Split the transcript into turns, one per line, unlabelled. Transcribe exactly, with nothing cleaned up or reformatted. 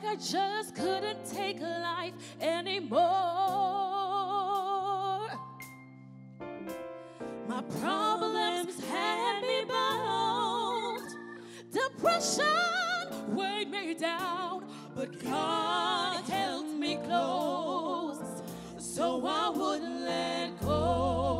like I just couldn't take life anymore. My problems had me bound. Depression weighed me down. But God held me close, so I wouldn't let go.